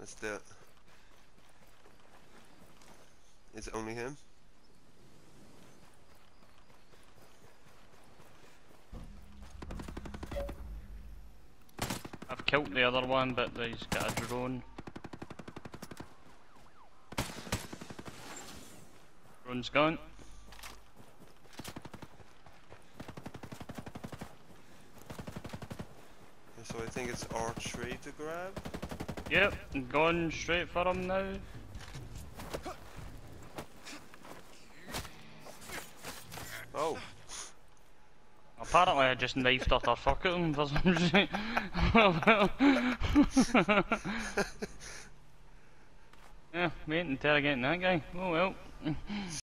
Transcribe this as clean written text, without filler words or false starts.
Let's do it. Is it only him? I've killed the other one, but he's got a drone. Drone's gone. So I think it's R3 to grab. Yep, going straight for him now. Oh. Apparently I just knifed utter fuck at him for some reason. Yeah, we ain't interrogating that guy. Oh well.